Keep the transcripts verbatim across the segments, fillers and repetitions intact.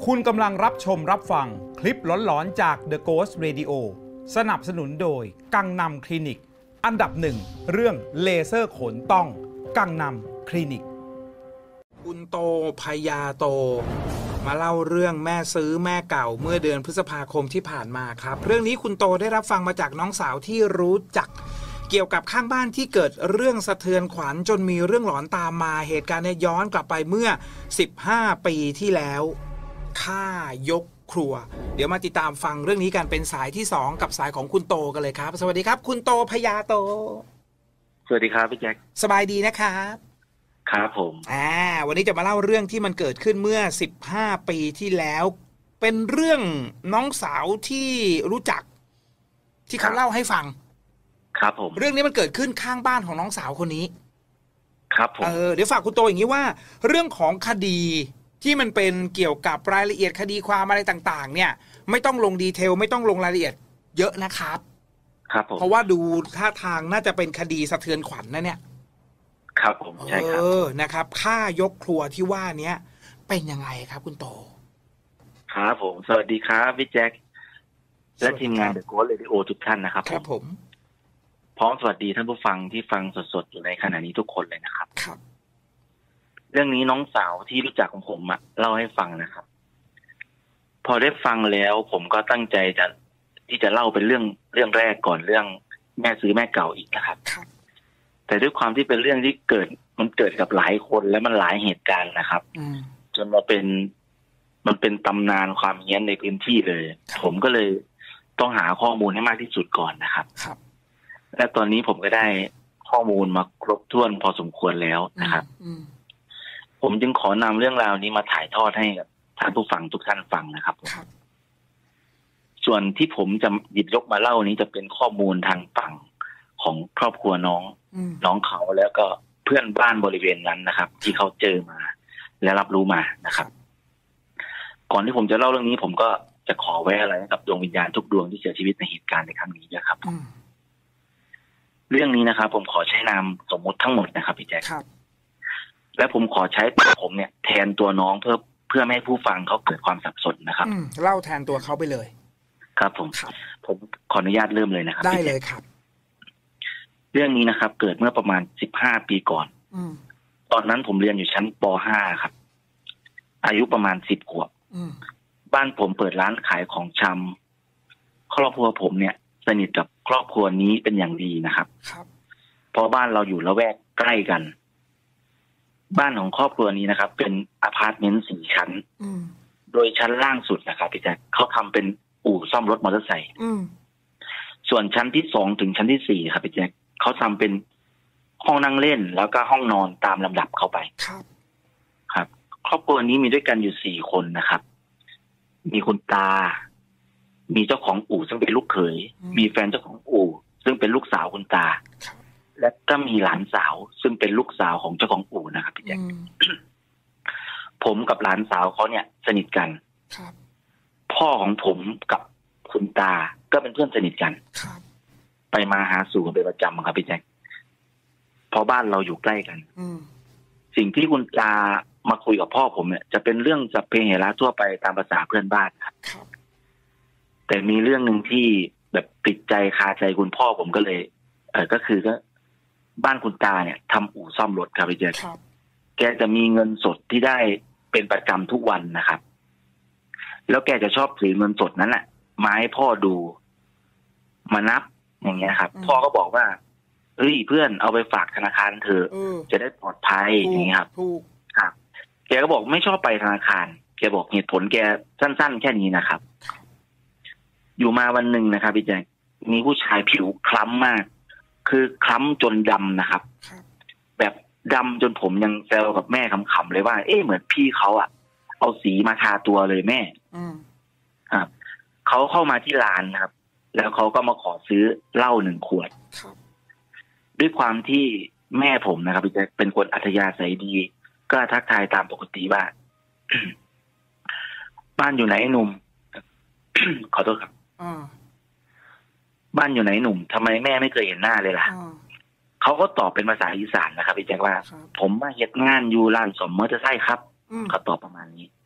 คุณกำลังรับชมรับฟังคลิปหลอนๆจาก The Ghost Radio สนับสนุนโดยกังนำคลินิกอันดับหนึ่งเรื่องเลเซอร์ขนต้องกังนำคลินิกคุณโตพญาโตมาเล่าเรื่องแม่ซื้อแม่เก่าเมื่อเดือนพฤษภาคมที่ผ่านมาครับเรื่องนี้คุณโตได้รับฟังมาจากน้องสาวที่รู้จักเกี่ยวกับข้างบ้านที่เกิดเรื่องสะเทือนขวัญจนมีเรื่องหลอนตามมาเหตุการณ์เนี่ยย้อนกลับไปเมื่อสิบห้าปีที่แล้วฆ่ายกครัวเดี๋ยวมาติดตามฟังเรื่องนี้กันเป็นสายที่สองกับสายของคุณโตกันเลยครับสวัสดีครับคุณโตพญาโตสวัสดีครับพี่แจ็คสบายดีนะครับครับผมอ่าวันนี้จะมาเล่าเรื่องที่มันเกิดขึ้นเมื่อสิบห้าปีที่แล้วเป็นเรื่องน้องสาวที่รู้จักที่เขาเล่าให้ฟังครับผมเรื่องนี้มันเกิดขึ้นข้างบ้านของน้องสาวคนนี้ครับผมเออเดี๋ยวฝากคุณโตอย่างนี้ว่าเรื่องของคดีที่มันเป็นเกี่ยวกับรายละเอียดคดีความอะไรต่างๆเนี่ยไม่ต้องลงดีเทลไม่ต้องลงรายละเอียดเยอะนะครับครับผมเพราะว่าดูท่าทางน่าจะเป็นคดีสะเทือนขวัญนะเนี่ยครับผมใช่ครับเออนะครับฆ่ายกครัวที่ว่าเนี้ยเป็นยังไงครับคุณโตครับผมสวัสดีครับพี่แจ็คและทีมงาน The Ghost Radio ทุกท่านนะครับครับผมพร้อมสวัสดีท่านผู้ฟังที่ฟังสดๆอยู่ในขณะนี้ทุกคนเลยนะครับครับเรื่องนี้น้องสาวที่รู้จักของผมอะเล่าให้ฟังนะครับพอได้ฟังแล้วผมก็ตั้งใจจะที่จะเล่าเป็นเรื่องเรื่องแรกก่อนเรื่องแม่ซื้อแม่เก่าอีกนะครับแต่ด้วยความที่เป็นเรื่องที่เกิดมันเกิดกับหลายคนและมันหลายเหตุการณ์นะครับจนมาเป็นมันเป็นตำนานความเฮี้ยนในพื้นที่เลยผมก็เลยต้องหาข้อมูลให้มากที่สุดก่อนนะครับและตอนนี้ผมก็ได้ข้อมูลมาครบถ้วนพอสมควรแล้วนะครับผมจึงขอนำเรื่องราวนี้มาถ่ายทอดให้กับท่านผู้ฟังทุกท่านฟังนะครับส่วนที่ผมจะหยิบยกมาเล่านี้จะเป็นข้อมูลทางฝั่งของครอบครัวน้องน้องเขาแล้วก็เพื่อนบ้านบริเวณนั้นนะครับที่เขาเจอมาและรับรู้มานะครับก่อนที่ผมจะเล่าเรื่องนี้ผมก็จะขอไว้อะไรกับดวงวิญญาณทุกดวงที่เสียชีวิตในเหตุการณ์ในครั้งนี้นะครับเรื่องนี้นะครับผมขอใช้นามสมมุติทั้งหมดนะครับพี่แจ๊คและผมขอใช้ตัวผมเนี่ยแทนตัวน้องเพื่อเพื่อไม่ให้ผู้ฟังเขาเกิดความสับสนนะครับเล่าแทนตัวเขาไปเลยครับผมผมขออนุญาตเริ่มเลยนะครับได้เลยครับเรื่องนี้นะครับเกิดเมื่อประมาณสิบห้าปีก่อนตอนนั้นผมเรียนอยู่ชั้นป .ห้า ครับอายุประมาณสิบขวบบ้านผมเปิดร้านขายของชำครอบครัวผมเนี่ยสนิทกับครอบครัวนี้เป็นอย่างดีนะครับเพราะบ้านเราอยู่ละแวกใกล้กันบ้านของครอบครัวนี้นะครับเป็นอพาร์ตเมนต์สี่ชั้นโดยชั้นล่างสุดนะครับพี่แจ๊คเขาทำเป็นอู่ซ่อมรถมอเตอร์ไซค์ส่วนชั้นที่สองถึงชั้นที่สี่ครับพี่แจ๊คเขาทำเป็นห้องนั่งเล่นแล้วก็ห้องนอนตามลำดับเข้าไปครับครับครอบครัวนี้มีด้วยกันอยู่สี่คนนะครับมีคุณตามีเจ้าของอู่ซึ่งเป็นลูกเขยมีแฟนเจ้าของอู่ซึ่งเป็นลูกสาวคุณตาและก็มีหลานสาวซึ่งเป็นลูกสาวของเจ้าของอู่นะครับพี่แจ๊คผมกับหลานสาวเขาเนี่ยสนิทกันพ่อของผมกับคุณตาก็เป็นเพื่อนสนิทกันไปมาหาสู่กันเป็นประจำครับพี่แจ๊คพอบ้านเราอยู่ใกล้กันสิ่งที่คุณตามาคุยกับพ่อผมเนี่ยจะเป็นเรื่องสัพเพเหระทั่วไปตามภาษาเพื่อนบ้านครับแต่มีเรื่องหนึ่งที่แบบติดใจคาใจคุณพ่อผมก็เลยเออก็คือก็บ้านคุณตาเนี่ยทำอู่ซ่อมรถครับพี่แจ๊คแกจะมีเงินสดที่ได้เป็นประจำทุกวันนะครับแล้วแกจะชอบถือเงินสดนั้นแหละมาให้พ่อดูมานับอย่างเงี้ยครับพ่อก็บอกว่าเฮ้ยเพื่อนเอาไปฝากธนาคารเถอะจะได้ปลอดภัยอย่างเงี้ยครับครับแกก็บอกไม่ชอบไปธนาคารแกบอกเหตุผลแกสั้นๆแค่นี้นะครับอยู่มาวันหนึ่งนะครับพี่แจ๊คมีผู้ชายผิวคล้ำมากคือคล้ำจนดำนะครับแบบดำจนผมยังแซวกับแม่ขำๆเลยว่าเอ๊ะเหมือนพี่เขาอ่ะเอาสีมาทาตัวเลยแม่ครับเขาเข้ามาที่ร้านนะครับแล้วเขาก็มาขอซื้อเหล้าหนึ่งขวดด้วยความที่แม่ผมนะครับพี่แจ๊คเป็นคนอัธยาศัยดีก็ทักทายตามปกติว่า บ้านอยู่ไหนหนุ่ม ขอโทษครับบ้านอยู่ไหนหนุ่มทำไมแม่ไม่เคยเห็นหน้าเลยล่ะเขาก็ตอบเป็นภาษาอีสานนะครับพี่แจ๊คว่าผมมาเฮ็ดงานอยู่ร้านสมมอเตอร์ไซค์ครับเขาตอบประมาณนี้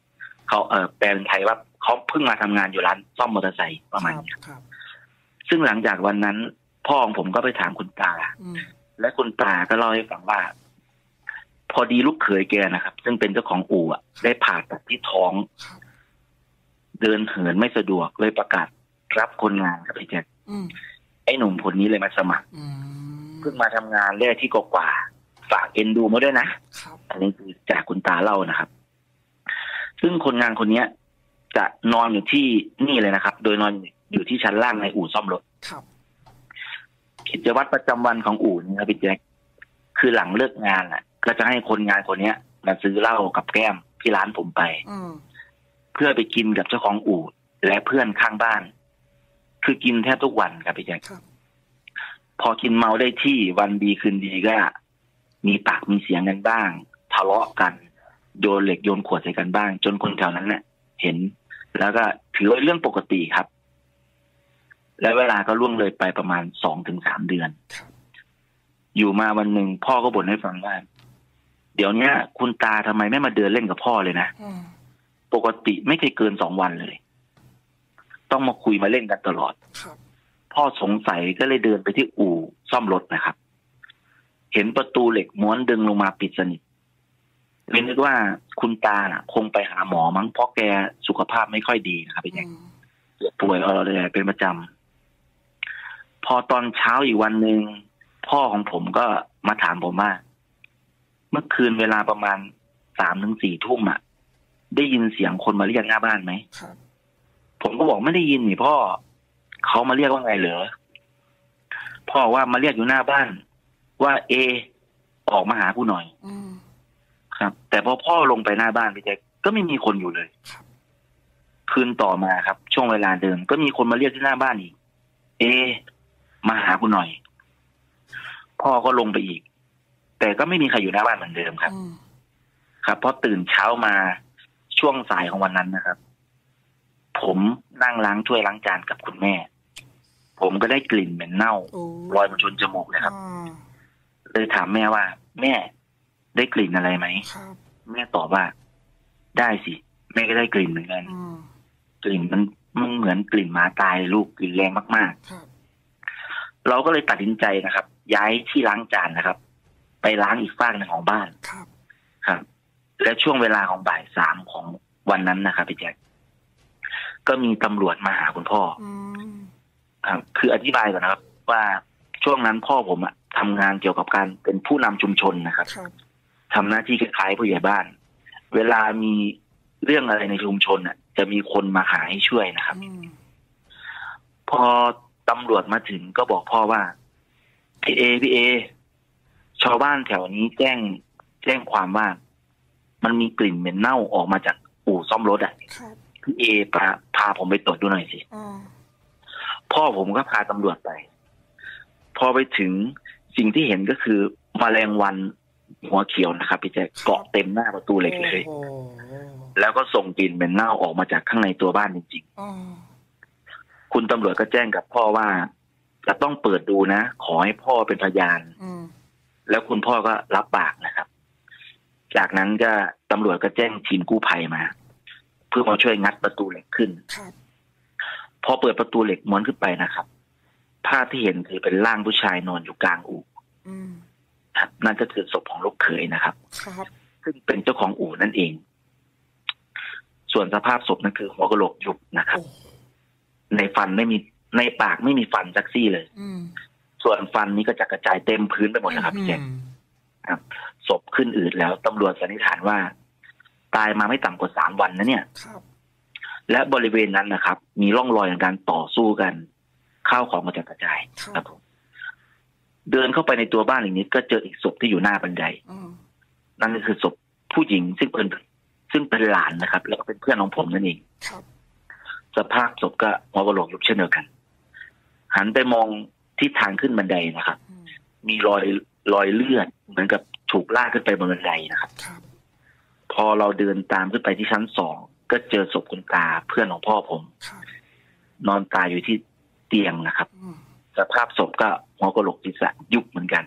เขาเออแปลเป็นไทยว่าเขาเพิ่งมาทำงานอยู่ร้านซ่อมมอเตอร์ไซค์ประมาณนี้ครับซึ่งหลังจากวันนั้นพ่อของผมก็ไปถามคุณตาและคุณตาก็เล่าให้ฟังว่าพอดีลูกเขยแกนะครับซึ่งเป็นเจ้าของอู่อ่ะได้ผ่าตัดที่ท้องเดินเหินไม่สะดวกเลยประกาศรับคนงานครับพี่แจ๊คไอ้หนุ่มคนนี้เลยมาสมัครเพิ่งมาทำงานแรกที่กว่าฝากเอ็นดูมาด้วยนะอันนี้คือจากคุณตาเล่านะครับซึ่งคนงานคนนี้จะนอนอยู่ที่นี่เลยนะครับโดยนอนอยู่ที่ชั้นล่างในอู่ซ่อมรถกิจวัตรประจำวันของอู่นี่ครับพี่แจ๊คคือหลังเลิกงานอ่ะก็จะให้คนงานคนนี้มาซื้อเหล้ากับแก้มที่ร้านผมไปเพื่อไปกินกับเจ้าของอู่และเพื่อนข้างบ้านคือกินแทบทุกวันครับพี่แจ๊คพอกินเมาได้ที่วันดีคืนดีก็มีปากมีเสียงกันบ้างทะเลาะกันโยนเหล็กโยนขวดใส่กันบ้างจนคนแถวนั้นเนี่ยเห็นแล้วก็ถือว่าเรื่องปกติครับและเวลาก็ล่วงเลยไปประมาณสองถึงสามเดือนอยู่มาวันหนึ่งพ่อก็บ่นให้ฟังว่าเดี๋ยวนี้คุณตาทำไมไม่มาเดินเล่นกับพ่อเลยนะปกติไม่เคยเกินสองวันเลยต้องมาคุยมาเล่นกันตลอดพ่อสงสัยก็เลยเดินไปที่อู่ซ่อมรถนะครับเห็นประตูเหล็กม้วนดึงลงมาปิดสนิทเลยนึกว่าคุณตาน่ะคงไปหาหมอมั้งเพราะแกสุขภาพไม่ค่อยดีนะครับพี่แจ๊คป่วยอะไรเป็นประจำพอตอนเช้าอีกวันหนึ่งพ่อของผมก็มาถามผมว่าเมื่อคืนเวลาประมาณสามถึงสี่ทุ่มอ่ะได้ยินเสียงคนมาเรียกหน้าบ้านไหมผมก็บอกไม่ได้ยินนี่พ่อเขามาเรียกว่าไงเหรอพ่อว่ามาเรียกอยู่หน้าบ้านว่าเอออกมาหากูหน่อยครับแต่พอพ่อลงไปหน้าบ้านพี่แจ๊คก็ไม่มีคนอยู่เลยคืนต่อมาครับช่วงเวลาเดิมก็มีคนมาเรียกที่หน้าบ้านอีกเอมาหากูหน่อยพ่อก็ลงไปอีกแต่ก็ไม่มีใครอยู่หน้าบ้านเหมือนเดิมครับครับเพราะตื่นเช้ามาช่วงสายของวันนั้นนะครับผมนั่งล้างถ้วยล้างจานกับคุณแม่ผมก็ได้กลิ่นเหม็นเน่าลอยมาชนจมูกเลยครับเลยถามแม่ว่าแม่ได้กลิ่นอะไรไหมแม่ตอบว่าได้สิแม่ก็ได้กลิ่นเหมือนกันกลิ่นมันมันเหมือนกลิ่นหมาตายลูกกลิ่นแรงมากๆเราก็เลยตัดสินใจนะครับย้ายที่ล้างจานนะครับไปล้างอีกฝั่งหนึ่งของบ้านครับครับและช่วงเวลาของบ่ายสามของวันนั้นนะครับพี่แจ๊คก็มีตำรวจมาหาคุณพ่อครับคืออธิบายก่อนนะครับว่าช่วงนั้นพ่อผมอะทำงานเกี่ยวกับการเป็นผู้นำชุมชนนะครับทำหน้าที่คล้ายๆผู้ใหญ่บ้านเวลามีเรื่องอะไรในชุมชนอะจะมีคนมาหาให้ช่วยนะครับพอตำรวจมาถึงก็บอกพ่อว่าพี่เอพี่เอชาวบ้านแถวนี้แจ้งแจ้งความว่ามันมีกลิ่นเหม็นเน่าออกมาจากอู่ซ่อมรถอ่ะพี่เอพาพาผมไปตรวจดูหน่อยสิพ่อผมก็พาตำรวจไปพอไปถึงสิ่งที่เห็นก็คือแมลงวันหัวเขียวนะครับพี่แจ๊คเกาะเต็มหน้าประตูเหล็กเลยแล้วก็ส่งกลิ่นเหม็นเน่าออกมาจากข้างในตัวบ้านจริงๆคุณตำรวจก็แจ้งกับพ่อว่าจะต้องเปิดดูนะขอให้พ่อเป็นพยานแล้วคุณพ่อก็รับปากนะครับจากนั้นก็ตำรวจก็แจ้งทีมกู้ภัยมาเพื่อมาช่วยงัดประตูเหล็กขึ้นพอเปิดประตูเหล็กม้วนขึ้นไปนะครับภาพที่เห็นคือเป็นร่างผู้ชายนอนอยู่กลางอู่นั่นก็คือศพของลูกเขยนะครับซึ่งเป็นเจ้าของอู่นั่นเองส่วนสภาพศพนั่นคือหัวกะโหลกยุบนะครับในฟันไม่มีในปากไม่มีฟันสักซี่เลยส่วนฟันนี้ก็จะกระจายเต็มพื้นไปหมดแล้วครับพี่แจ๊คครับศพขึ้นอืดแล้วตำรวจสันนิษฐานว่าตายมาไม่ต่ำกว่าสามวันนะเนี่ยและบริเวณนั้นนะครับมีร่องรอยของการต่อสู้กันข้าวของกระจัดกระจายครับผมเดินเข้าไปในตัวบ้านอย่างนี้ก็เจออีกศพที่อยู่หน้าบันไดนั่นก็คือศพผู้หญิงซึ่งเป็นซึ่งเป็นหลานนะครับแล้วก็เป็นเพื่อนของผมนั่นเองสภาพศพก็หัวกะโหลกยุบเช่นเดียวกันหันไปมองที่ทางขึ้นบันไดนะครับมีรอยรอยเลือดเหมือนกับถูกลากขึ้นไปบนบันไดนะครับพอเราเดินตามขึ้นไปที่ชั้นสองก็เจอศพคุณตาเพื่อนของพ่อผมนอนตายอยู่ที่เตียงนะครับสภาพศพก็หัวกะโหลกศีรษะยุบเหมือนกัน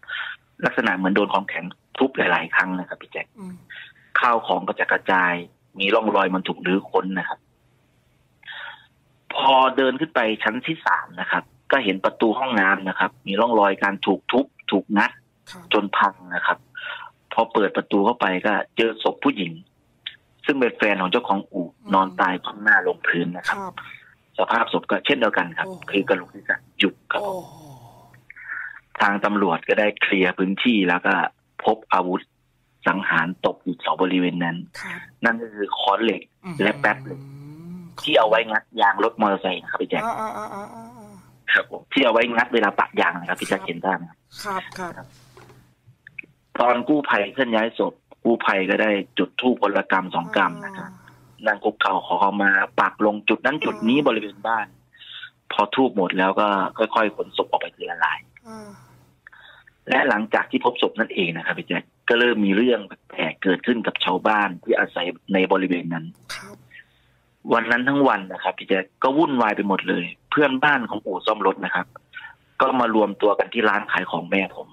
ลักษณะเหมือนโดนของแข็งทุบหลายๆครั้งนะครับพี่แจ๊คข้าวของก็จะกระจายมีร่องรอยมันถูกรื้อค้นนะครับพอเดินขึ้นไปชั้นที่สามนะครับก็เห็นประตูห้องน้ำนะครับมีร่องรอยการถูกทุบถูกงัดจนพังนะครับพอเปิดประตูเข้าไปก็เจอศพผู้หญิงซึ่งเป็นแฟนของเจ้าของอู่นอนตายคว่ำหน้าลงพื้นนะครับสภาพศพก็เช่นเดียวกันครับคือกระโหลกศีรษะยุบครับทางตำรวจก็ได้เคลียร์พื้นที่แล้วก็พบอาวุธสังหารตกอยู่แถวบริเวณนั้นนั่นก็คือค้อนเหล็กและแป๊บเหล็กที่เอาไว้งัดยางรถมอเตอร์ไซค์นะครับพี่แจ๊คครับผมที่เอาไว้งัดเวลาปะยางนะครับพี่แจ๊คเห็นได้ไหมครับครับตอนกู้ภัยเคลื่อนย้ายศพกู้ภัยก็ได้จุดธูปคนละกรรมสองกรรมนะครับนั่งคุกเข่าขอเข้ามาปักลงจุดนั้นจุดนี้บริเวณบ้านพอธูปหมดแล้วก็ค่อยๆขนศพออกไปทีละลายและหลังจากที่พบศพนั่นเองนะครับพี่แจ๊คก็เริ่มมีเรื่องแปลกเกิดขึ้นกับชาวบ้านที่อาศัยในบริเวณนั้นวันนั้นทั้งวันนะครับพี่แจ๊คก็วุ่นวายไปหมดเลยเพื่อนบ้านของอู่ซ่อมรถนะครับก็มารวมตัวกันที่ร้านขายของแม่ผม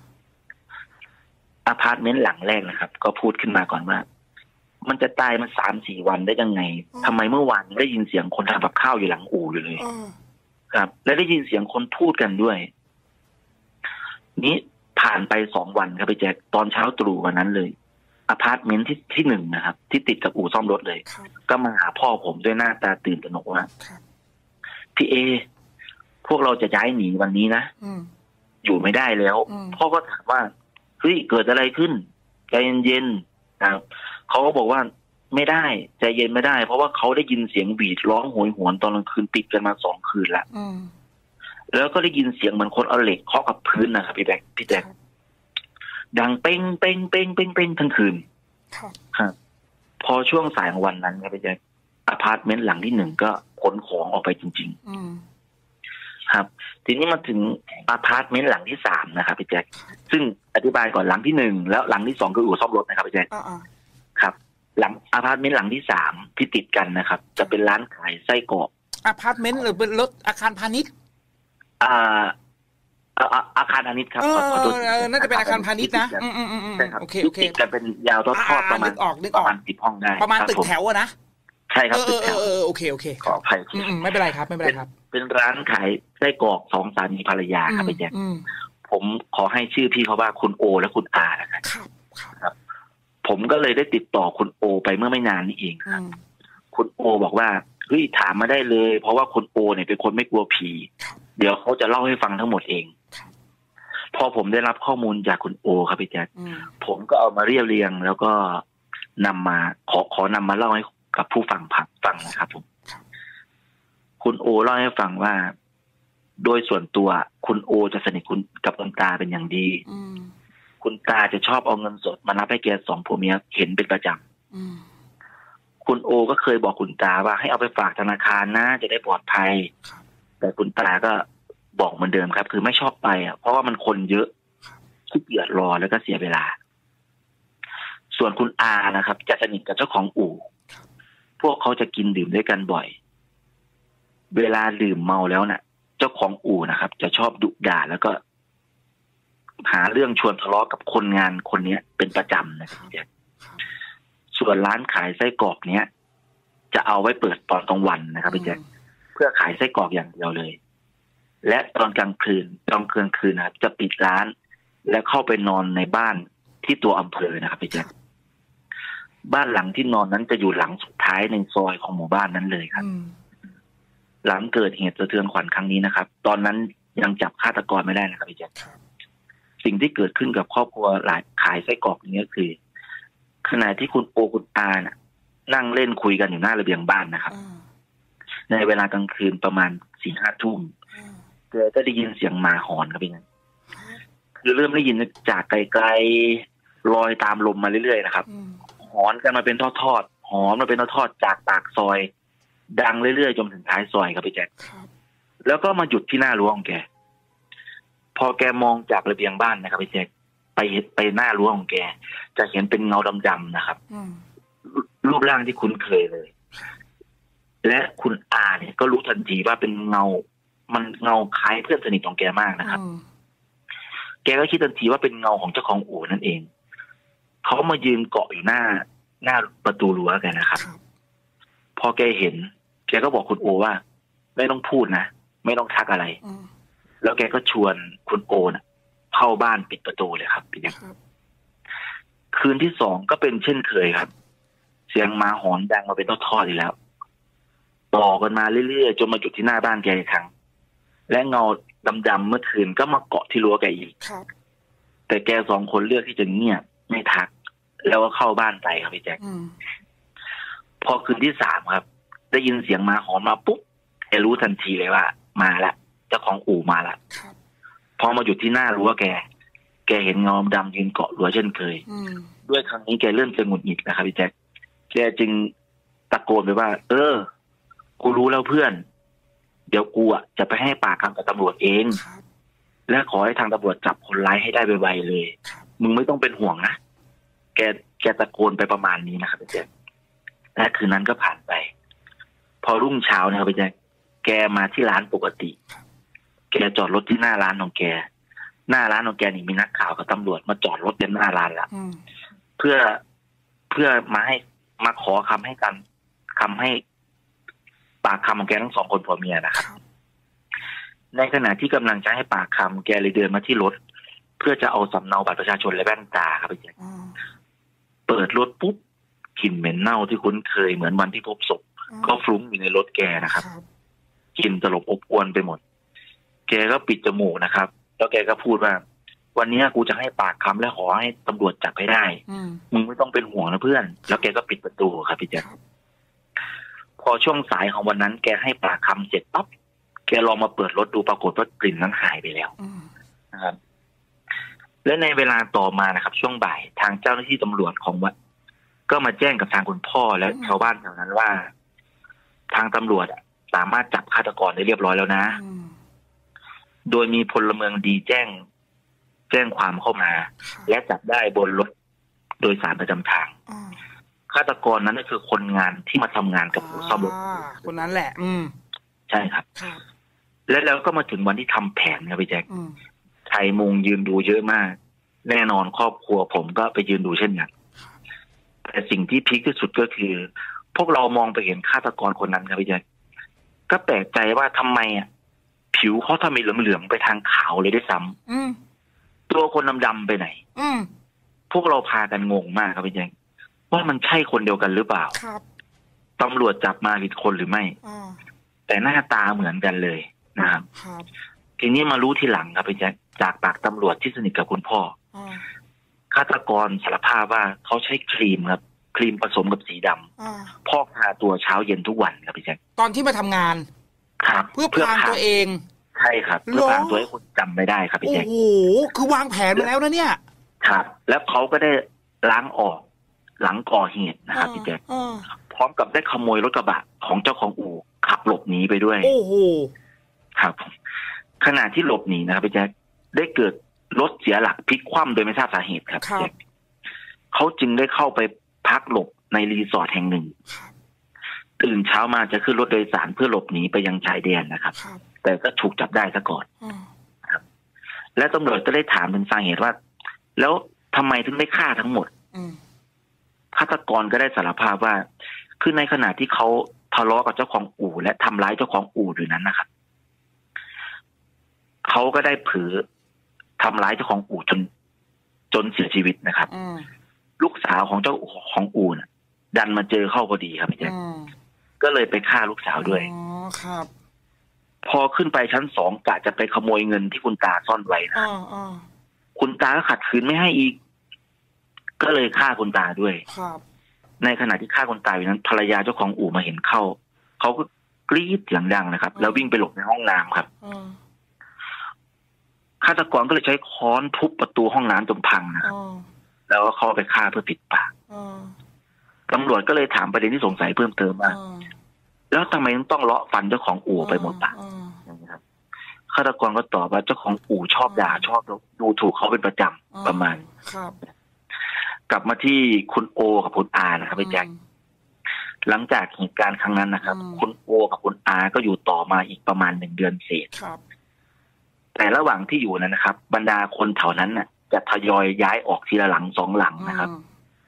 อพาร์ตเมนต์หลังแรกนะครับก็พูดขึ้นมาก่อนว่ามันจะตายมาสามสี่วันได้ยังไงทำไมเมื่อวานได้ยินเสียงคนทำกับข้าวอยู่หลังอู่อยู่เลยครับและได้ยินเสียงคนพูดกันด้วยนี้ผ่านไปสองวันครับพี่แจ๊คตอนเช้าตรู่วันนั้นเลยอพาร์ตเมนต์ที่ที่หนึ่งนะครับที่ติดกับอู่ซ่อมรถเลยก็มาหาพ่อผมด้วยหน้าตาตื่นตระหนกว่าพี่เอพวกเราจะย้ายหนีวันนี้นะอยู่ไม่ได้แล้วพ่อก็ถามว่าเฮ้ยเกิดอะไรขึ้นใจเย็นๆนะครับเขาก็บอกว่าไม่ได้ใจเย็นไม่ได้เพราะว่าเขาได้ยินเสียงหวีดร้องโหยหวนตอนกลางคืนติดกันมาสองคืนละแล้วก็ได้ยินเสียงเหมือนคนเอาเหล็กเคาะกับพื้นนะครับพี่แบกพี่แจ๊คดังเป้งเป้งเป้งเป้งเป้งทั้งคืนครับพอช่วงสายของวันนั้นครับพี่แจ๊คอพาร์ตเมนต์หลังที่หนึ่งก็ขนของออกไปจริงๆครับทีนี้มาถึงอพาร์ตเมนต์หลังที่สามนะครับพี่แจ๊คซึ่งอธิบายก่อนหลังที่หนึ่งแล้วหลังที่สองคืออู่ซ่อมรถนะครับพี่แจ๊คครับหลังอพาร์ตเมนต์หลังที่สามที่ติดกันนะครับจะเป็นร้านขายไส้กรอกอพาร์ตเมนต์หรือเป็นรถอาคารพาณิชย์อ่าอาคารพาณิชย์ครับขอโทษน่าจะเป็นอาคารพาณิชย์นะอืมอืมอืมโอเคโอเคจะเป็นยาวทอดประมาณประมาณสิบห้องได้ประมาณตึกแถวอะนะใช่ครับตึกแถวโอเคโอเคขออภัยไม่เป็นไรครับไม่เป็นไรครับเป็นร้านขายไส้กรอกสองสามีภรรยาครับพี่แจ๊คผมขอให้ชื่อพี่เขาว่าคุณโอและคุณอานะครับครับผมก็เลยได้ติดต่อคุณโอไปเมื่อไม่นานนี้เองครับคุณโอบอกว่าเฮ้ยถามมาได้เลยเพราะว่าคุณโอเนี่ยเป็นคนไม่กลัวผีเดี๋ยวเขาจะเล่าให้ฟังทั้งหมดเองพอผมได้รับข้อมูลจากคุณโอครับพี่แจ๊คผมก็เอามาเรียบเรียงแล้วก็นำมาขอขอนำมาเล่าให้กับผู้ฟังฟังนะครับผมคุณโอเล่าให้ฟังว่าโดยส่วนตัวคุณโอจะสนิทคุณกับคุณตาเป็นอย่างดีคุณตาจะชอบเอาเงินสดมานับให้แกสองผัวเมียเห็นเป็นประจำคุณโอก็เคยบอกคุณตาว่าให้เอาไปฝากธนาคารนะจะได้ปลอดภัยแต่คุณตาก็บอกเหมือนเดิมครับคือไม่ชอบไปอ่ะเพราะว่ามันคนเยอะขี้เกียจรอแล้วก็เสียเวลาส่วนคุณอานะครับจะสนิทกับเจ้าของอู่พวกเขาจะกินดื่มด้วยกันบ่อยเวลาดื่มเมาแล้วน่ะเจ้าของอู่นะครับจะชอบดุด่าแล้วก็หาเรื่องชวนทะเลาะกับคนงานคนนี้เป็นประจำนะครับส่วนร้านขายไส้กรอกเนี้ยจะเอาไว้เปิดตอนกลางวันนะครับพี่แจ๊คเพื่อขายไส้กรอกอย่างเดียวเลยและตอนกลางคืนตอนกลางคืนนะครับจะปิดร้านและเข้าไปนอนในบ้านที่ตัวอำเภอนะครับพี่แจ๊คบ้านหลังที่นอนนั้นจะอยู่หลังสุดท้ายในซอยของหมู่บ้านนั้นเลยครับหลังเกิดเหตุสะเทือนขวัญครั้งนี้นะครับตอนนั้นยังจับฆาตกรไม่ได้นะครับพี่แจ๊คสิ่งที่เกิดขึ้นกับครอบครัวหลายขายไส้กรอกนี้ก็คือขณะที่คุณโอคุณอาน่ะนั่งเล่นคุยกันอยู่หน้าระเบียงบ้านนะครับในเวลากลางคืนประมาณสี่ห้าทุ่มแกก็ได้ยินเสียงหมาหอนครับพี่นั้นคือเริ่มได้ยินจากไกลๆลอยตามลมมาเรื่อยๆนะครับหอนกันมาเป็นทอดๆหอนมาเป็นทอดๆจากปากซอยดังเรื่อยๆจนถึงท้ายซอยครับพี่แจ๊คแล้วก็มาหยุดที่หน้ารั้วของแกพอแกมองจากระเบียงบ้านนะครับพี่แจ๊คไปไปหน้ารั้วของแกจะเห็นเป็นเงาดำๆนะครับรูปร่างที่คุ้นเคยเลยและคุณอาเนี่ยก็รู้ทันทีว่าเป็นเงามันเงาคล้ายเพื่อนสนิทของแกมากนะครับแกก็คิดทันทีว่าเป็นเงาของเจ้าของอู่นั่นเองเขามายืนเกาะอยู่หน้าหน้าประตูรั้วแกนะครับพอแกเห็นแกก็บอกคุณโอว่าไม่ต้องพูดนะไม่ต้องทักอะไรแล้วแกก็ชวนคุณโอนะเข้าบ้านปิดประตูเลยครับพี่เนี่ยคืนที่สองก็เป็นเช่นเคยครับเสียงหมาหอนดังมาเป็นทอดๆอีกแล้วต่อกันมาเรื่อยๆจนมาจุดที่หน้าบ้านแกอีกครั้งและเงาดำๆเมื่อคืนก็มาเกาะที่รั้วแกอีกแต่แกสองคนเลือกที่จะเงียบไม่ทักแล้วก็เข้าบ้านไปครับพี่แจ๊คพอคืนที่สามครับได้ยินเสียงหมาหอนมาปุ๊บแกรู้ทันทีเลยว่ามาละเจ้าของอู่มาละพอมาหยุดที่หน้ารั้วแกแกเห็นเงาดำยืนเกาะรั้วเช่นเคยด้วยครั้งนี้แกเริ่มจะหงุดหงิดนะครับพี่แจ๊คแกจึงตะโกนไปว่าเออกูรู้แล้วเพื่อนเดี๋ยวกูอ่ะจะไปให้ปากคำกับตำรวจเองและขอให้ทางตำรวจจับคนร้ายให้ได้ไวๆเลยมึงไม่ต้องเป็นห่วงนะแกแกตะโกนไปประมาณนี้นะครับพี่แจ๊คและคืนนั้นก็ผ่านไปพอรุ่งเช้านะครับพี่แจ๊คแกมาที่ร้านปกติแกจอดรถที่หน้าร้านของแกหน้าร้านของแกนี่มีนักข่าวกับตำรวจมาจอดรถเต็มหน้าร้านละเพื่อเพื่อมาให้มาขอคำให้กันคำให้ปากคำของแกทั้งสองคนผัวเมียนะครับในขณะที่กำลังจะให้ปากคำแกเลยเดินมาที่รถเพื่อจะเอาสำเนาบัตรประชาชนและแว่นตาครับพี่แจ๊คเปิดรถปุ๊บกลิ่นเหม็นเน่าที่คุ้นเคยเหมือนวันที่พบศพก็ฟรุ้งอยู่ในรถแกนะครับกลิ่นตลบอบอวนไปหมดแกก็ปิดจมูกนะครับแล้วแกก็พูดว่าวันนี้กูจะให้ปากคำและขอให้ตำรวจจับให้ได้มึงไม่ต้องเป็นห่วงนะเพื่อนแล้วแกก็ปิดประตูครับพี่แจ๊คพอช่วงสายของวันนั้นแกให้ปากคำเสร็จปั๊บแกลองมาเปิดรถดูปรากฏว่ากลิ่นนั้นหายไปแล้วนะครับและในเวลาต่อมานะครับช่วงบ่ายทางเจ้าหน้าที่ตำรวจของวัดก็มาแจ้งกับทางคุณพ่อและชาวบ้านแถวนั้นว่าทางตำรวจสามารถจับฆาตกรได้เรียบร้อยแล้วนะโดยมีพลเมืองดีแจ้งแจ้งความเข้ามาและจับได้บนรถโดยสารประจำทางฆาตกรนั้นก็คือคนงานที่มาทำงานกับอู่ซ่อมรถคนนั้นแหละอืมใช่ครับและแล้วก็มาถึงวันที่ทำแผนครับพี่แจ็คไทยมุงยืนดูเยอะมากแน่นอนครอบครัวผมก็ไปยืนดูเช่นกันแต่สิ่งที่พีคที่สุดก็คือพวกเรามองไปเห็นฆาตกรคนนั้นครับพี่แจ็คก็แปลกใจว่าทำไมอ่ะผิวเขาทำไมเหลืองๆไปทางขาวเลยด้วยซ้ำตัวคนดำๆไปไหนพวกเราพากันงงมากครับพี่แจ็คว่ามันใช่คนเดียวกันหรือเปล่าตำรวจจับมาผิดคนหรือไม่แต่หน้าตาเหมือนกันเลยนะครับทีนี้มารู้ทีหลังครับพี่แจ็คจากปากตำรวจที่สนิทกับคุณพ่อฆาตกรสารภาพว่าเขาใช้ครีมครับครีมผสมกับสีดำพอกทาตัวเช้าเย็นทุกวันครับพี่แจ็คตอนที่มาทำงานครับเพื่อพรางตัวเองใช่ครับเพื่อพรางตัวให้คนจำไม่ได้ครับพี่แจ็คโอ้โหคือวางแผนมาแล้วนะเนี่ยครับแล้วเขาก็ได้ล้างออกหลังก่อเหตุนะครับพี่แจ็คพร้อมกับได้ขโมยรถกระบะของเจ้าของอู่ขับหลบหนีไปด้วยโอ้โหครับขณะที่หลบหนีนะครับพี่แจ็คได้เกิดรถเสียหลักพลิกคว่ำโดยไม่ทราบสาเหตุครับพี่แจ็คเขาจึงได้เข้าไปพักหลบในรีสอร์ทแห่งหนึ่งตื่นเช้ามาจะขึ้นรถโดยสารเพื่อหลบหนีไปยังชายแดนนะครับแต่ก็ถูกจับได้ซะก่อนครับและตำรวจก็ได้ถามถึงสาเหตุว่าแล้วทำไมถึงได้ฆ่าทั้งหมดฆาตกรก็ได้สารภาพว่าคือในขณะที่เขาทะเลาะกับเจ้าของอู่และทำร้ายเจ้าของอู่อยู่นั้นนะครับเขาก็ได้เผลอทำร้ายเจ้าของอู่จนจนเสียชีวิตนะครับลูกสาวของเจ้าของอู่น่ะดันมาเจอเข้าพอดีครับพี่แจ๊คก็เลยไปฆ่าลูกสาวด้วยอ๋อครับพอขึ้นไปชั้นสองกะจะไปขโมยเงินที่คุณตาซ่อนไว้นะคุณตาก็ขัดขืนไม่ให้อีกก็เลยฆ่าคุณตาด้วยครับในขณะที่ฆ่าคุณตาอยู่นั้นภรรยาเจ้าของอู่มาเห็นเข้าเขาก็กรี๊ดเสียงดังนะครับแล้ววิ่งไปหลบในห้องน้ำครับฆาตกรก็เลยใช้ค้อนทุบประตูห้องน้ำจนพังนะครับแล้วก็เข้าไปฆ่าเพื่อปิดปากตำรวจก็เลยถามประเด็นที่สงสัยเพิ่มเติมว่าแล้วทำไมต้องเลาะฟันเจ้าของอู่ไปหมดปากนะครับฆาตกรก็ตอบว่าเจ้าของอู่ชอบด่าชอบดูถูกเขาเป็นประจำประมาณกลับมาที่คุณโอกับคุณอานะครับพี่แจ็คหลังจากเหตุการณ์ครั้งนั้นนะครับคุณโอกับคุณอาก็อยู่ต่อมาอีกประมาณหนึ่งเดือนเศษแต่ระหว่างที่อยู่นั้นนะครับบรรดาคนแถวนั้นน่ะจะทยอยย้ายออกทีละหลังสองหลังนะครับ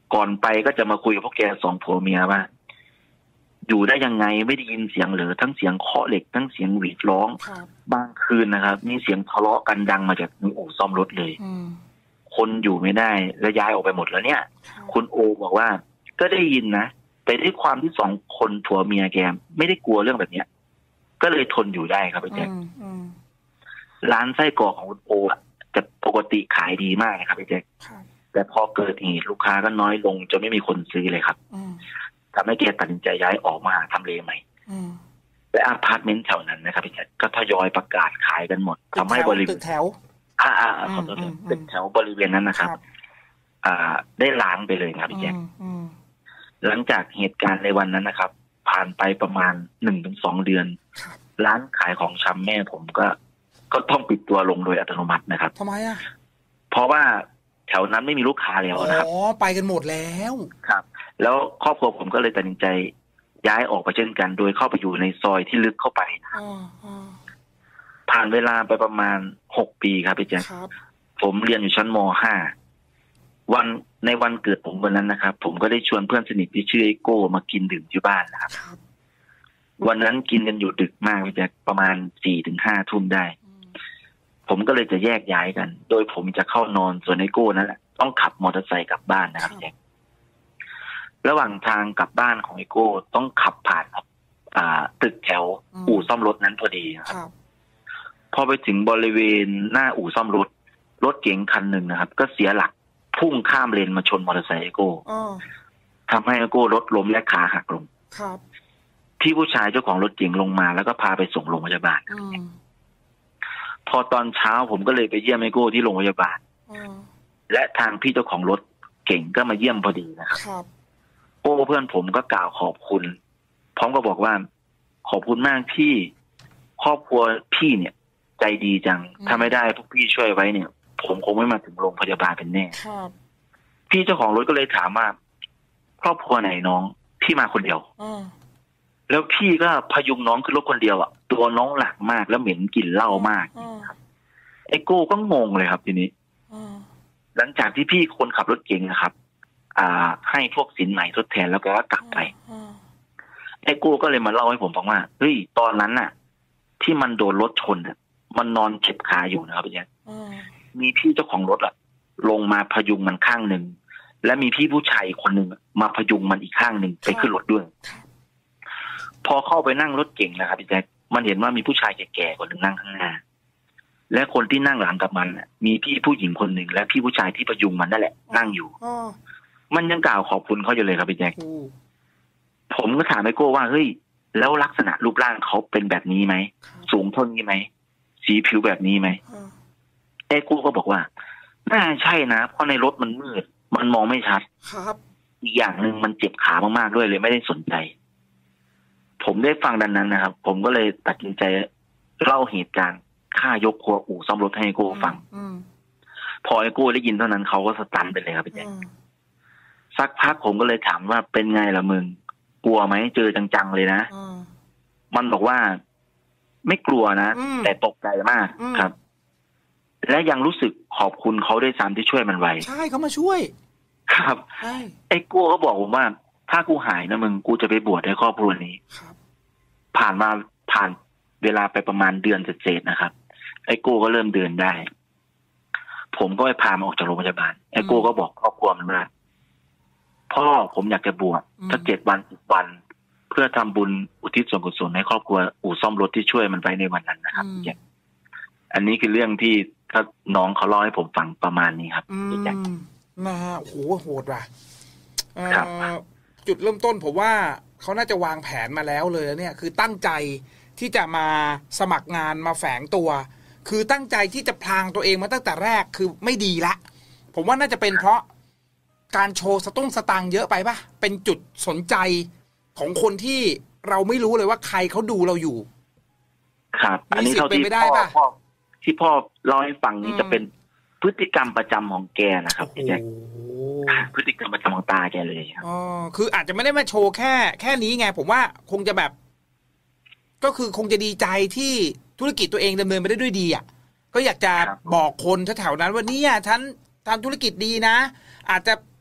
ก่อนไปก็จะมาคุยกับพวกแกสองผัวเมียว่าอยู่ได้ยังไงไม่ได้ยินเสียงเหรือทั้งเสียงเคาะเหล็กทั้งเสียงหวีดร้องบางคืนนะครับมีเสียงทะเลาะกันดังมาจากอู่ซ่อมรถเลยคนอยู่ไม่ได้แล้วย้ายออกไปหมดแล้วเนี่ยคุณโอบอกว่าก็ได้ยินนะแต่ด้วยความที่สองคนผัวเมียแกไม่ได้กลัวเรื่องแบบเนี้ยก็เลยทนอยู่ได้ครับพี่แจ๊คร้านไส้กรอกของคุณโอจะปกติขายดีมากนะครับพี่แจ๊คแต่พอเกิดเหตุลูกค้าก็น้อยลงจนไม่มีคนซื้อเลยครับทำให้แกตัดสินใจย้ายออกมาหาทำเลใหม่และอพาร์ตเมนต์แถวนั้นนะครับพี่แจ๊คก็ทยอยประกาศขายกันหมดทำให้บริเวณแถวอ่าอ่าขอโทษตึกแถวบริเวณนั้นนะครับอ่าได้ล้างไปเลยครับพี่แจ๊คหลังจากเหตุการณ์ในวันนั้นนะครับผ่านไปประมาณหนึ่งถึงสองเดือนร้านขายของชำแม่ผมก็ก็ต้องปิดตัวลงโดยอัตโนมัตินะครับทำไมอ่ะเพราะว่าแถวนั้นไม่มีลูกค้าแล้วนะครับอ๋อไปกันหมดแล้วครับแล้วครอบครัวผมก็เลยตัดสินใจย้ายออกไปเช่นกันโดยเข้าไปอยู่ในซอยที่ลึกเข้าไปนะครับผ่านเวลาไปประมาณหกปีครับพี่แจ๊คผมเรียนอยู่ชั้นม.ห้าวันในวันเกิดผมวันนั้นนะครับผมก็ได้ชวนเพื่อนสนิทที่ชื่อไอโก้มากินดื่มที่บ้านนะครับวันนั้นกินกันอยู่ดึกมากพี่แจ๊คประมาณสี่ถึงห้าทุ่มได้ผมก็เลยจะแยกย้ายกันโดยผมจะเข้านอนส่วนไอโก้นั่นแหละต้องขับมอเตอร์ไซค์กลับบ้านนะครับพี่แจ๊คระหว่างทางกลับบ้านของไอโก้ต้องขับผ่านครับอ่าตึกแถวอู่ซ่อมรถนั้นพอดีครับพอไปถึงบริเวณหน้าอู่ซ่อมรถรถเก๋งคันหนึ่งนะครับก็เสียหลักพุ่งข้ามเลนมาชนมอเตอร์ไซค์ไอโก้ทำให้ไอโก้รถล้มและขาหักลงครับพี่ผู้ชายเจ้าของรถเก๋งลงมาแล้วก็พาไปส่งโรงพยาบาลพอตอนเช้าผมก็เลยไปเยี่ยมไอโก้ที่โรงพยาบาลและทางพี่เจ้าของรถเก๋งก็มาเยี่ยมพอดีนะครับโอ้เพื่อนผมก็กล่าวขอบคุณพร้อมก็บอกว่าขอบคุณมากที่ครอบครัวพี่เนี่ยใจดีจังถ้าไม่ได้พวกพี่ช่วยไว้เนี่ยผมคงไม่มาถึงโรงพยาบาลเป็นแน่พี่เจ้าของรถก็เลยถามว่าครอบครัวไหนน้องพี่มาคนเดียวแล้วพี่ก็พยุงน้องขึ้นรถคนเดียวอ่ะตัวน้องหนักมากแล้วเหม็นกลิ่นเหล้ามากไอโก้ก็งงเลยครับทีนี้หลังจากที่พี่คนขับรถเก๋งนะครับอ่าให้พวกสินไหมทดแทนแล้วก็กลับไปไอโก้ก็เลยมาเล่าให้ผมฟังว่าเฮ้ยตอนนั้นน่ะที่มันโดนรถชนอ่ะมันนอนเจ็บขาอยู่นะครับพี่แจ๊คมีพี่เจ้าของรถอ่ะลงมาพยุงมันข้างหนึ่งและมีพี่ผู้ชายคนหนึ่งมาพยุงมันอีกข้างหนึ่งไปขึ้นรถด้วยพอเข้าไปนั่งรถเก่งนะครับพี่แจ๊คมันเห็นว่ามีผู้ชายแก่ๆคนหนึ่งนั่งข้างหน้าและคนที่นั่งหลังกับมันมีพี่ผู้หญิงคนหนึ่งและพี่ผู้ชายที่พยุงมันนั่นแหละนั่งอยู่มันยังกล่าวขอบคุณเขาอยู่เลยครับพี่แจ๊คผมก็ถามไอโก้ว่าเฮ้ยแล้วลักษณะรูปร่างเขาเป็นแบบนี้ไหมสูงเท่านี้ไหมสีผิวแบบนี้ไหมไอโก้ก็บอกว่าน่าใช่นะเพราะในรถมันมืดมันมองไม่ชัดครับอีกอย่างหนึ่งมันเจ็บขามากๆด้วยเลยไม่ได้สนใจผมได้ฟังดังนั้นนะครับผมก็เลยตัดสินใจเล่าเหตุการณ์ฆ่ายกครัวอู่ซ่อมรถให้ไอโก้ฟังพอไอโก้ได้ยินเท่านั้นเขาก็สตันไปเลยครับพี่แจ๊คสักพักผมก็เลยถามว่าเป็นไงล่ะมึงกลัวไหมเจอจังๆเลยนะมันบอกว่าไม่กลัวนะแต่ตกใจมากครับและยังรู้สึกขอบคุณเขาด้วยซ้ำที่ช่วยมันไว้ใช่เขามาช่วยครับไอ้กูก็บอกผมว่าถ้ากูหายนะมึงกูจะไปบวชในครอบครัวนี้ผ่านมาผ่านเวลาไปประมาณเดือนเศษๆนะครับไอ้กูก็เริ่มเดินได้ผมก็ไปพามันออกจากโรงพยาบาลไอ้กูก็บอกครอบครัวมันว่าพ่อผมอยากจะบวชสักเจ็ดวันสิบวันเพื่อทำบุญอุทิศส่วนกุศลให้ครอบครัวอู่ซ่อมรถที่ช่วยมันไว้ในวันนั้นนะครับอันนี้คือเรื่องที่ถ้าน้องเขาเล่าให้ผมฟังประมาณนี้ครับพี่แจ๊คนะฮะโหโหดว่ะจุดเริ่มต้นผมว่าเขาน่าจะวางแผนมาแล้วเลยเนี่ยคือตั้งใจที่จะมาสมัครงานมาแฝงตัวคือตั้งใจที่จะพรางตัวเองมาตั้งแต่แรกคือไม่ดีละผมว่าน่าจะเป็นเพราะการโชว์สตุ้งสตังเยอะไปป่ะเป็นจุดสนใจของคนที่เราไม่รู้เลยว่าใครเขาดูเราอยู่ครับอันนี้เท่าที่พ่อที่พ่อเล่าให้ฟังนี้จะเป็นพฤติกรรมประจำของแกนะครับพี่แจ๊คพฤติกรรมประจำของตาแกเลยครับอ๋อคืออาจจะไม่ได้มาโชว์แค่แค่นี้ไงผมว่าคงจะแบบก็คือคงจะดีใจที่ธุรกิจตัวเองดำเนินไปได้ด้วยดีอ่ะก็อยากจะบอกคนแถวๆนั้นว่าเนี่ยฉันทำธุรกิจดีนะอาจจะ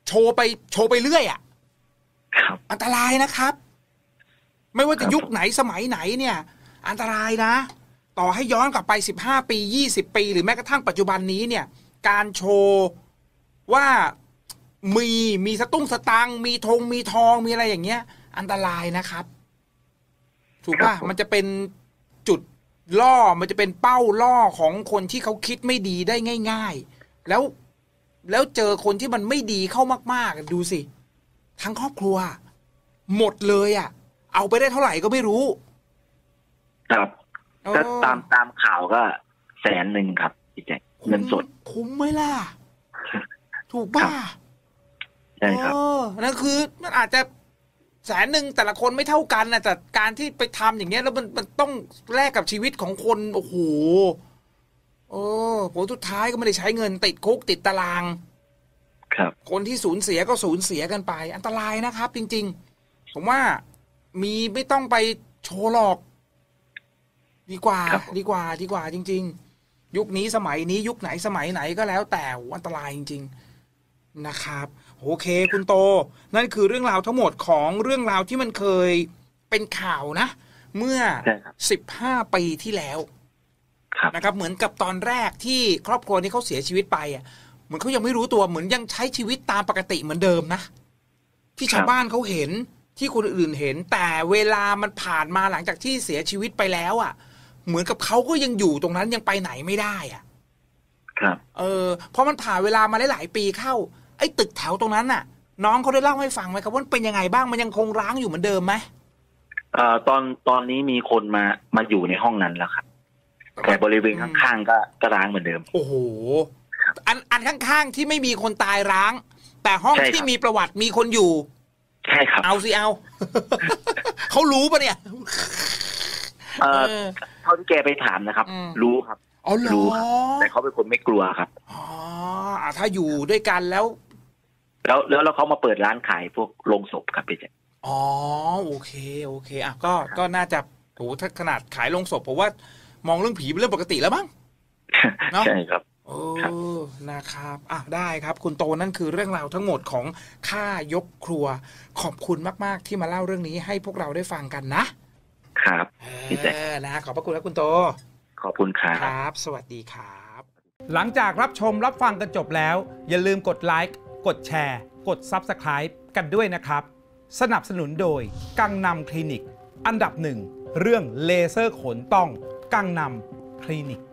โชว์ไปโชว์ไปเรื่อยอ่ะครับอันตรายนะครับ ไม่ว่าจะยุคไหนสมัยไหนเนี่ย อันตรายนะ ต่อให้ย้อนกลับไปสิบห้าปียี่สิบปีหรือแม้กระทั่งปัจจุบันนี้เนี่ย การโชว์ว่ามีมีสตุ้งสตังมีธงมีทองมีอะไรอย่างเงี้ยอันตรายนะครับถูกป่ะมันจะเป็นจุดล่อมันจะเป็นเป้าล่อของคนที่เขาคิดไม่ดีได้ง่ายๆแล้วแล้วเจอคนที่มันไม่ดีเข้ามากๆดูสิทั้งครอบครัวหมดเลยอ่ะเอาไปได้เท่าไหร่ก็ไม่รู้ครับก็ตามตามข่าวก็แสนหนึ่งครับพี่แจ๊คเงินสดคุ้มไหมล่ะถูกป่ะใช่ครับนั่นคือมันอาจจะแสนหนึ่งแต่ละคนไม่เท่ากันนะแต่การที่ไปทำอย่างเงี้ยแล้วมันมันต้องแลกกับชีวิตของคนโอ้โหโอ้ผลสุดท้ายก็ไม่ได้ใช้เงินติดคุกติดตารางครับคนที่สูญเสียก็สูญเสียกันไปอันตรายนะครับจริงๆผมว่ามีไม่ต้องไปโชว์หรอกดีกว่าดีกว่าดีกว่าจริงๆยุคนี้สมัยนี้ยุคไหนสมัยไหนก็แล้วแต่อันตรายจริงๆนะครับโอเคคุณโตนั่นคือเรื่องราวทั้งหมดของเรื่องราวที่มันเคยเป็นข่าวนะเมื่อสิบห้าปีที่แล้วนะครับเหมือนกับตอนแรกที่ครอบครัวนี้เขาเสียชีวิตไปอ่ะเหมือนเขายังไม่รู้ตัวเหมือนยังใช้ชีวิตตามปกติเหมือนเดิมนะที่ชาวบ้านเขาเห็นที่คนอื่นเห็นแต่เวลามันผ่านมาหลังจากที่เสียชีวิตไปแล้วอ่ะเหมือนกับเขาก็ยังอยู่ตรงนั้นยังไปไหนไม่ได้อ่ะครับเออพอมันผ่านเวลามาหลายๆปีเข้าไอ้ตึกแถวตรงนั้นน่ะน้องเขาได้เล่าให้ฟังไหมครับว่าเป็นยังไงบ้างมันยังคงร้างอยู่เหมือนเดิมไหมเอ่อตอนตอนนี้มีคนมามาอยู่ในห้องนั้นแล้วครับแต่บริเวณข้างๆก็ก็ร้างเหมือนเดิมโอ้โหอันอันข้างๆที่ไม่มีคนตายร้างแต่ห้องที่มีประวัติมีคนอยู่ใช่ครับเอาสิเอา เขารู้ปะเนี่ยเอ่อเท่าที่แกไปถามนะครับรู้ครับอ๋อรู้ครับแต่เขาเป็นคนไม่กลัวครับอ๋อถ้าอยู่ด้วยกันแล้วแล้วแล้วแล้วเขามาเปิดร้านขายพวกโรงศพครับพี่แจ๊คอ๋อโอเคโอเคอ่ะก็ก็น่าจะโหถ้าขนาดขายโรงศพผมว่ามองเรื่องผีเป็นเรื่องปกติแล้วมั้งใช่ครับโอ้นะครับอ่ะได้ครับคุณโตนั่นคือเรื่องราวทั้งหมดของฆ่ายกครัวขอบคุณมากๆที่มาเล่าเรื่องนี้ให้พวกเราได้ฟังกันนะครับพี่แจ๊คนะขอบพระคุณครับคุณโตขอบคุณครับครับสวัสดีครับหลังจากรับชมรับฟังกันจบแล้วอย่าลืมกดไลค์กดแชร์กด ซับสไครบ์ กันด้วยนะครับสนับสนุนโดยกังนำคลินิกอันดับหนึ่งเรื่องเลเซอร์ขนต้องกังนำคลินิก